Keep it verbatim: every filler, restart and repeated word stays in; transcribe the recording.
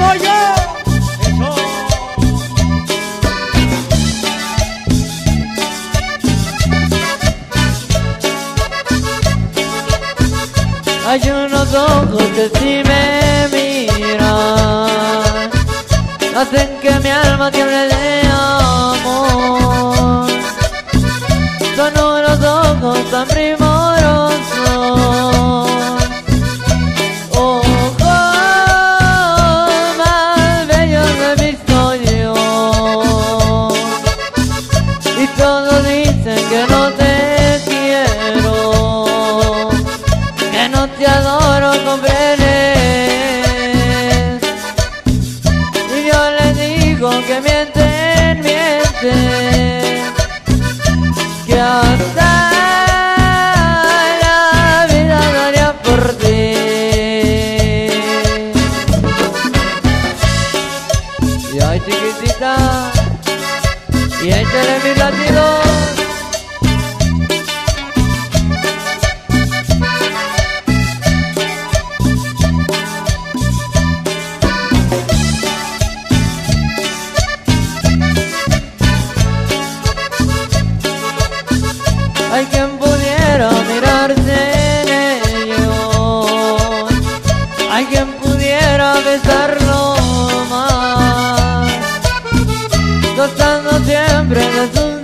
soy yo. Eso. Hay unos ojos que si me miran hacen que mi alma tiemble de amor. Son unos ojos tan primorosos, ojos más bellos que he visto yo. Y todos dicen que no te quiero, que no te adoro, comprendes. Y yo les digo que mienten, mienten, que hasta la vida daría por ti. Y ay, chiquitita, y échale mis latidos. Hay quien pudiera mirarse en ellos, hay quien pudiera besarlo más, gozando siempre de sus